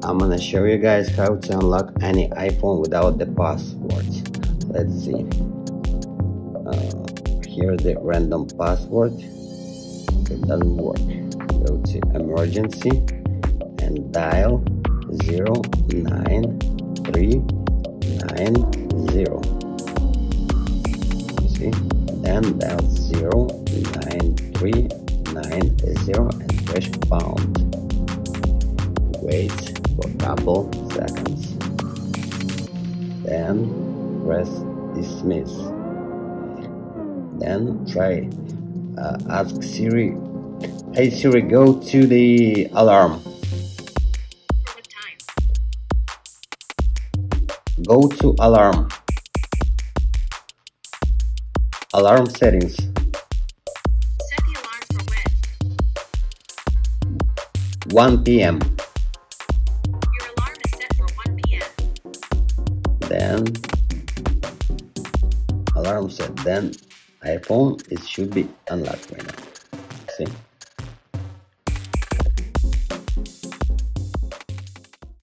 I'm gonna show you guys how to unlock any iPhone without the password. Let's see. Here's the random password. It doesn't work. Go to emergency and dial 09390. See? Then dial 09390 and press pound. Wait for a couple seconds. Then press dismiss. Then try ask Siri, hey Siri, go to the alarm. For what time? Go to alarm. Alarm settings. Set the alarm for when? 1 p.m. Your alarm is set for 1 p.m. Then alarm set. Then iPhone, it should be unlocked right now. See?